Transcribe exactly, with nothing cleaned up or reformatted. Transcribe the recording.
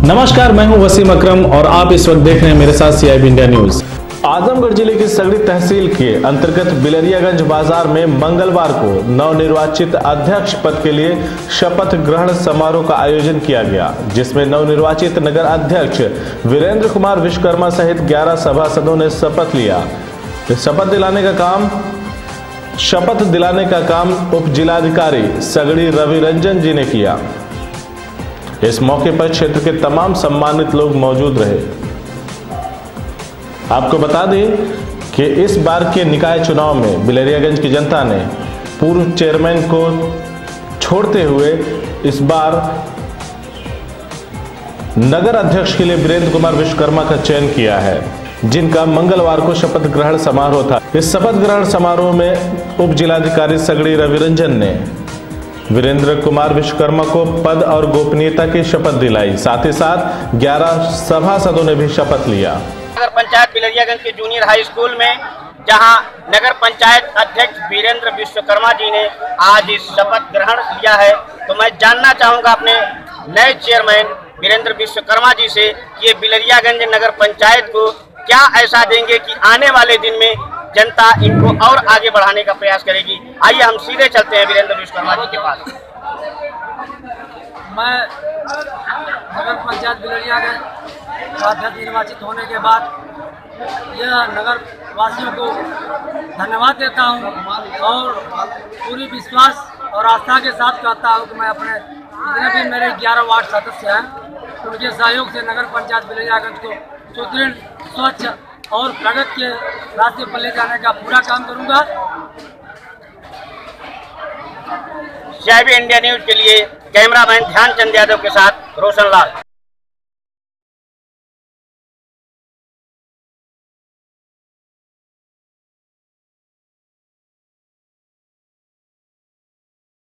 नमस्कार, मैं हूं वसीम अकरम और आप इस वक्त देख रहे हैं मेरे साथ सीआईबी इंडिया न्यूज। आजमगढ़ जिले की सगड़ी तहसील के अंतर्गत बिलरियागंज बाजार में मंगलवार को नवनिर्वाचित अध्यक्ष पद के लिए शपथ ग्रहण समारोह का आयोजन किया गया, जिसमें नवनिर्वाचित नगर अध्यक्ष वीरेंद्र कुमार विश्वकर्मा सहित ग्यारह सभासदों ने शपथ लिया। शपथ दिलाने का काम शपथ दिलाने का काम उप जिलाधिकारी सगड़ी रवि रंजन जी ने किया। इस मौके पर क्षेत्र के तमाम सम्मानित लोग मौजूद रहे। आपको बता दें कि इस बार के निकाय चुनाव में बिलरियागंज की जनता ने पूर्व चेयरमैन को छोड़ते हुए इस बार नगर अध्यक्ष के लिए वीरेंद्र कुमार विश्वकर्मा का चयन किया है, जिनका मंगलवार को शपथ ग्रहण समारोह था। इस शपथ ग्रहण समारोह में उप जिलाधिकारी सगड़ी रवि रंजन ने वीरेंद्र कुमार विश्वकर्मा को पद और गोपनीयता की शपथ दिलाई। साथ ही साथ ग्यारह सभासदों ने भी शपथ लिया। नगर पंचायत बिलरियागंज के जूनियर हाई स्कूल में, जहां नगर पंचायत अध्यक्ष वीरेंद्र विश्वकर्मा जी ने आज इस शपथ ग्रहण किया है, तो मैं जानना चाहूंगा अपने नए चेयरमैन वीरेंद्र विश्वकर्मा जी से कि ये बिलरियागंज नगर पंचायत को क्या ऐसा देंगे कि आने वाले दिन में जनता इनको और आगे बढ़ाने का प्रयास करेगी। आइए हम सीधे चलते हैं वीरेंद्र विश्वकर्मा जी के पास। मैं नगर पंचायत बिलरियागंज अध्यक्ष निर्वाचित होने के बाद यह नगर वासियों को धन्यवाद देता हूं और पूरी विश्वास और आस्था के साथ कहता हूं कि मैं अपने जितने भी मेरे ग्यारह वार्ड सदस्य हैं, उनके सहयोग से नगर पंचायत बिलरियागंज को सुदृढ़, स्वच्छ और प्रगति के रास्ते पर ले जाने का पूरा काम करूंगा। सीआईबी इंडिया न्यूज के लिए कैमरामैन ध्यानचंद यादव के साथ रोशन लाल।